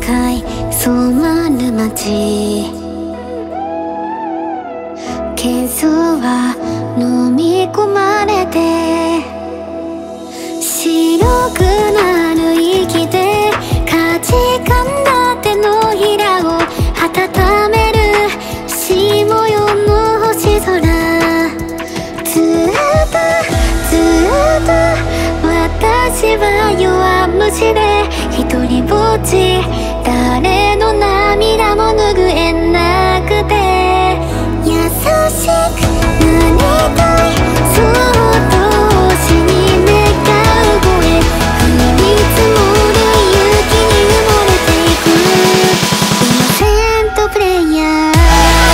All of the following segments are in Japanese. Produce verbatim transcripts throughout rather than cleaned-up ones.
い染まる街、喧騒は飲み込まれて白くなる息でかじかんだ手のひらを温めるし模様の星空、ずっとずっと私は弱虫で一人ぼっち、誰の涙も拭えなくて優しくなりたい、そっと星に願う声、降り積もる雪に埋もれていくイノセントプレイヤー。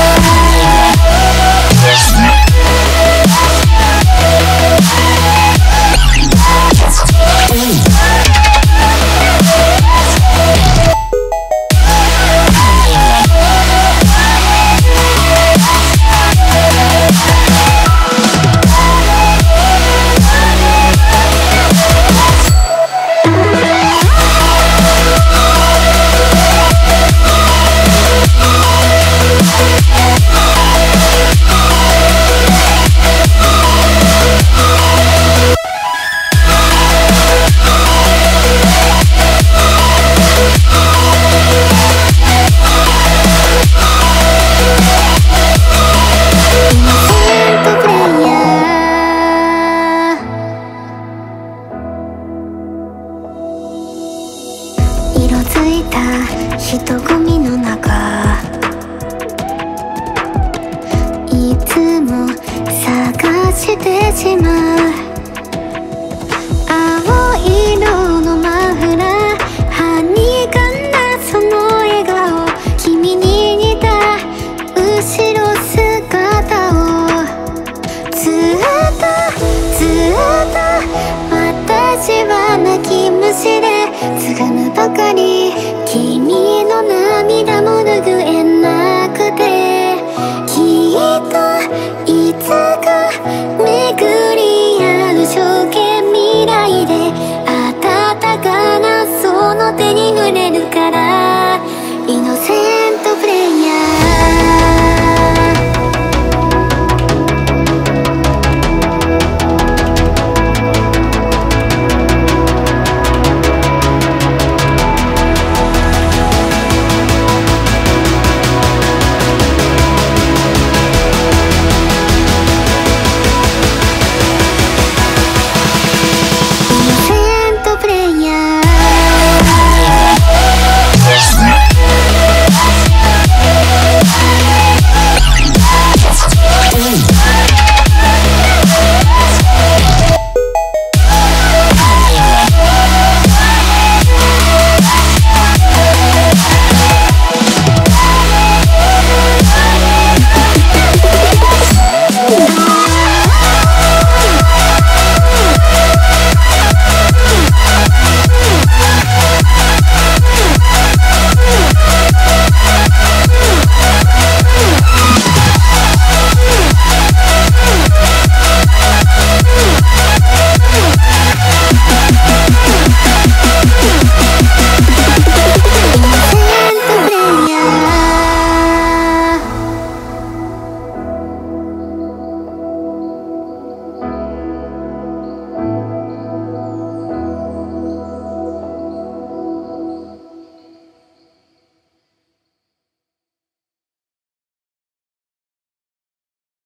色づいた人混みの中、いつも探してしまう青色のマフラー、はにかんだその笑顔、君に似た後ろ姿をずっとずっと私は泣き虫で